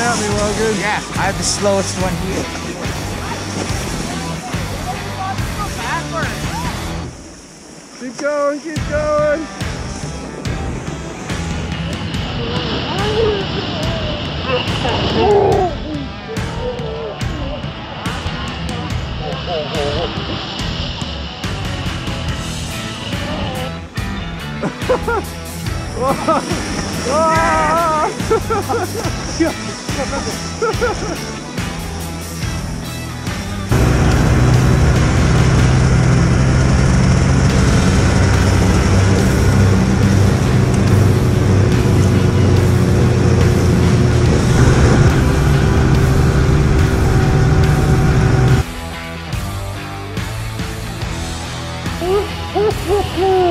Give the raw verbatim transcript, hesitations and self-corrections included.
at me, Logan. Yeah, I have the slowest one here. Keep going, keep going. Woo!